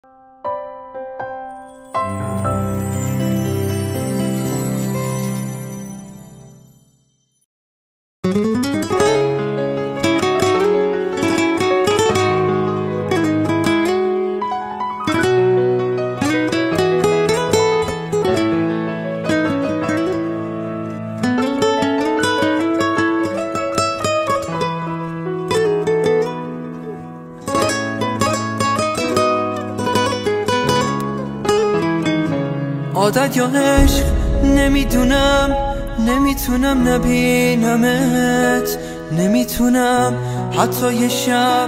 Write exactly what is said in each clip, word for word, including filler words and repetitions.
عادت یا عشق نمیدونم، نمیتونم نبینمت، نمیتونم حتی یه شب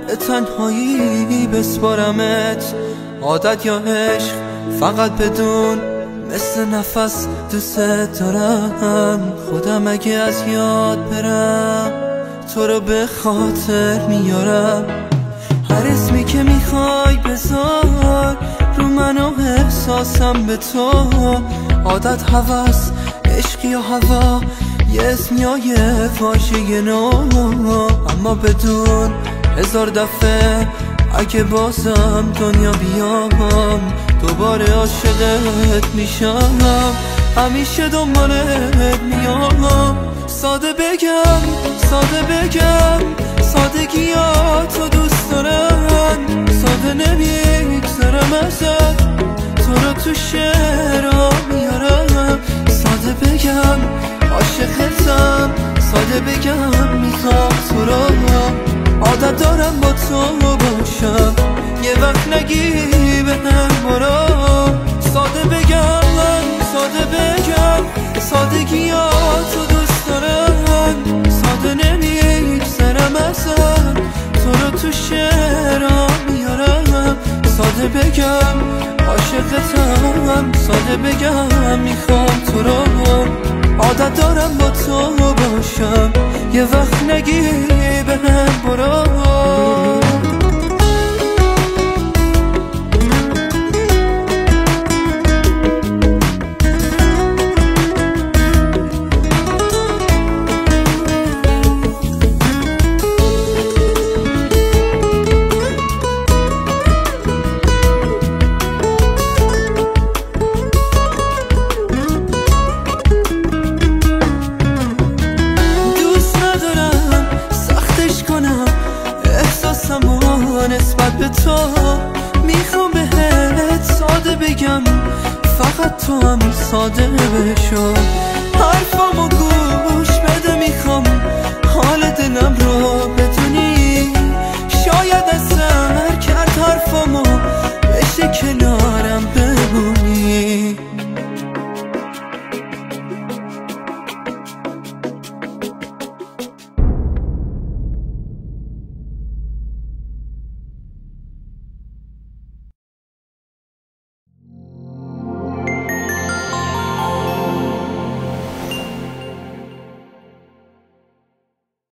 تنهایی بسپارمت. عادت یا عشق فقط بدون، مثل نفس دوست دارم. خودم اگه از یاد برم تو رو به خاطر میارم. هر اسمی که میخوای بذار رو من و احساسم به تو. عادت، هوس، عشق یا هوا، یه اسم یا یه واژه نو. اما بدون هزار دفعه اگه بازم دنیا بیام دوباره عاشقت میشم، همیشه دنبالت میام. ساده بگم، ساده بگم، سادگیاتو دوست دارم. ساده نمیگذرم ازت، تو رو تو شعرها میارم. ساده بگم عاشقتم، ساده بگم میخوام تو رو. عادت دارم با تو باشم، یه وقت نگی بهم برو. ساده بگم من، ساده بگم، سادگیاتو دوست دارم. ساده نمیگذرم ازت، تو رو تو شعرها میارم. ساده بگم عاشقتم، ساده بگم میخوام تو رو. عادت دارم با تو باشم، یه وقت نگی بهم برو. نسبت به تو میخوام بهت ساده بگم، فقط تو هم ساده بشو. حرفامو گوش بده، میخوام حال دلم رو بدونی. شاید اثر کرد حرفامو